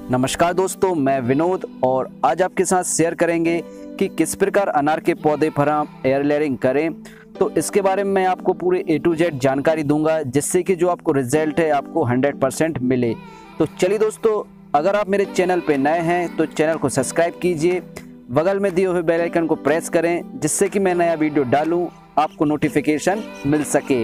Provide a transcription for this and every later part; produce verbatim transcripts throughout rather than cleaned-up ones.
नमस्कार दोस्तों, मैं विनोद और आज आपके साथ शेयर करेंगे कि किस प्रकार अनार के पौधे पर हम एयर लेयरिंग करें। तो इसके बारे में मैं आपको पूरे ए टू जेड जानकारी दूंगा, जिससे कि जो आपको रिजल्ट है आपको हंड्रेड परसेंट मिले। तो चलिए दोस्तों, अगर आप मेरे चैनल पे नए हैं तो चैनल को सब्सक्राइब कीजिए, बगल में दिए हुए बेल आइकन को प्रेस करें, जिससे कि मैं नया वीडियो डालूं आपको नोटिफिकेशन मिल सके।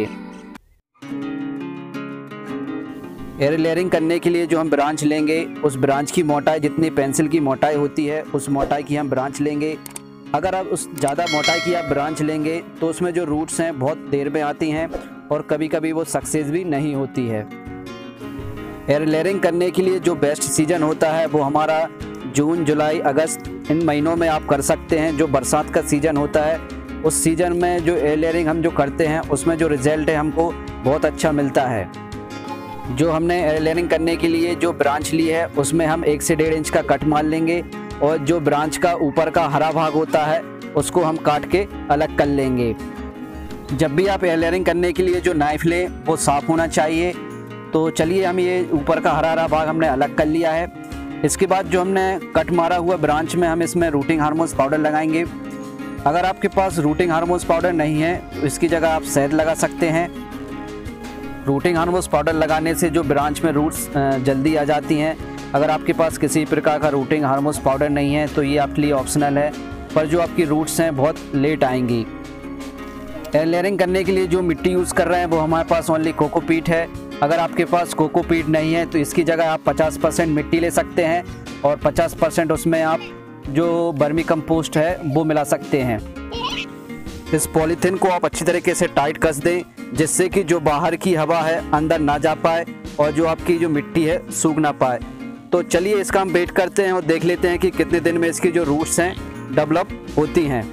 एयर लेयरिंग करने के लिए जो हम ब्रांच लेंगे, उस ब्रांच की मोटाई जितनी पेंसिल की मोटाई होती है उस मोटाई की हम ब्रांच लेंगे। अगर आप उस ज़्यादा मोटाई की आप ब्रांच लेंगे तो उसमें जो रूट्स हैं बहुत देर में आती हैं और कभी कभी वो सक्सेस भी नहीं होती है। एयर लेयरिंग करने के लिए जो बेस्ट सीज़न होता है वो हमारा जून, जुलाई, अगस्त, इन महीनों में आप कर सकते हैं। जो बरसात का सीज़न होता है उस सीज़न में जो एयर लेयरिंग हम जो करते हैं उसमें जो रिज़ल्ट है हमको बहुत अच्छा मिलता है। जो हमने एयर लेयरिंग करने के लिए जो ब्रांच ली है उसमें हम एक से डेढ़ इंच का कट मार लेंगे और जो ब्रांच का ऊपर का हरा भाग होता है उसको हम काट के अलग कर लेंगे। जब भी आप एयर लेयरिंग करने के लिए जो नाइफ लें वो साफ़ होना चाहिए। तो चलिए, हम ये ऊपर का हरा हरा भाग हमने अलग कर लिया है। इसके बाद जो हमने कट मारा हुआ ब्रांच में हम इसमें रूटिंग हार्मोन्स पाउडर लगाएंगे। अगर आपके पास रूटिंग हार्मोन्स पाउडर नहीं है तो इसकी जगह आप शहद लगा सकते हैं। रूटिंग हार्मोन्स पाउडर लगाने से जो ब्रांच में रूट्स जल्दी आ जाती हैं। अगर आपके पास किसी प्रकार का रूटिंग हार्मोन्स पाउडर नहीं है तो ये आपके लिए ऑप्शनल है, पर जो आपकी रूट्स हैं बहुत लेट आएंगी। एयर लेयरिंग करने के लिए जो मिट्टी यूज़ कर रहे हैं वो हमारे पास ओनली कोकोपीट है। अगर आपके पास कोकोपीट नहीं है तो इसकी जगह आप पचास परसेंट मिट्टी ले सकते हैं और पचास परसेंट उसमें आप जो वर्मी कंपोस्ट है वो मिला सकते हैं। इस पॉलीथीन को आप अच्छी तरीके से टाइट कस दें, जिससे कि जो बाहर की हवा है अंदर ना जा पाए और जो आपकी जो मिट्टी है सूख ना पाए। तो चलिए, इसका हम वेट करते हैं और देख लेते हैं कि कितने दिन में इसकी जो रूट्स हैं डेवलप होती हैं।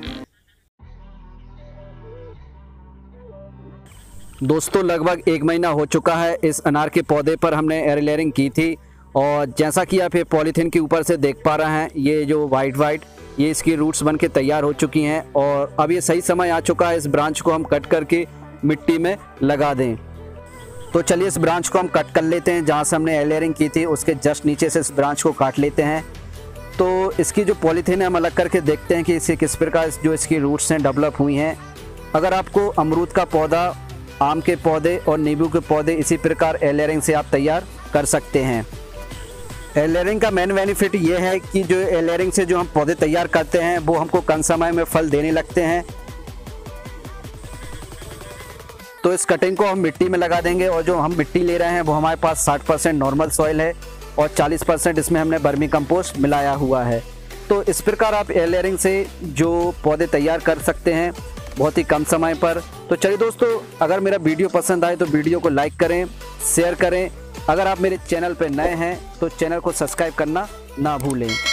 दोस्तों, लगभग एक महीना हो चुका है इस अनार के पौधे पर हमने एयर लेयरिंग की थी और जैसा कि आप ये पॉलीथीन के ऊपर से देख पा रहे हैं, ये जो वाइट वाइट ये इसकी रूट्स बन के तैयार हो चुकी हैं और अब ये सही समय आ चुका है इस ब्रांच को हम कट करके मिट्टी में लगा दें। तो चलिए, इस ब्रांच को हम कट कर लेते हैं। जहाँ से हमने एयर लेयरिंग की थी उसके जस्ट नीचे से इस ब्रांच को काट लेते हैं। तो इसकी जो पॉलीथीन है हम अलग करके देखते हैं कि इसे किस प्रकार जो इसकी रूट्स हैं डेवलप हुई हैं। अगर आपको अमरूद का पौधा, आम के पौधे और नींबू के पौधे इसी प्रकार एयर लेयरिंग से आप तैयार कर सकते हैं। एयर लेयरिंग का मेन बेनिफिट ये है कि जो एयर लेयरिंग से जो हम पौधे तैयार करते हैं वो हमको कम समय में फल देने लगते हैं। तो इस कटिंग को हम मिट्टी में लगा देंगे और जो हम मिट्टी ले रहे हैं वो हमारे पास साठ परसेंट नॉर्मल सॉइल है और चालीस परसेंट इसमें हमने वर्मी कंपोस्ट मिलाया हुआ है। तो इस प्रकार आप एयर लेयरिंग से जो पौधे तैयार कर सकते हैं बहुत ही कम समय पर। तो चलिए दोस्तों, अगर मेरा वीडियो पसंद आए तो वीडियो को लाइक करें, शेयर करें। अगर आप मेरे चैनल पर नए हैं तो चैनल को सब्सक्राइब करना ना भूलें।